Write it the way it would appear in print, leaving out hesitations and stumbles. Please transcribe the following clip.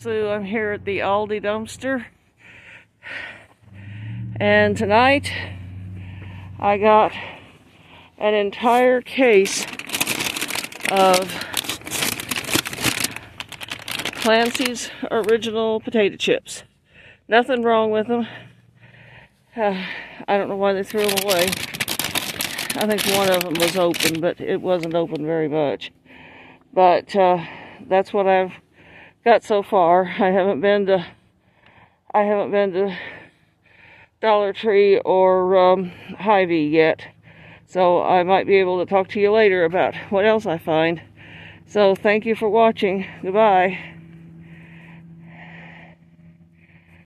So I'm here at the Aldi dumpster, and tonight I got an entire case of Clancy's original potato chips. Nothing wrong with them. I don't know why they threw them away. I think one of them was open, but it wasn't open very much. But that's what I've got so far. I haven't been to Dollar Tree or Hy-Vee yet, so I might be able to talk to you later about what else I find. So thank you for watching. Goodbye.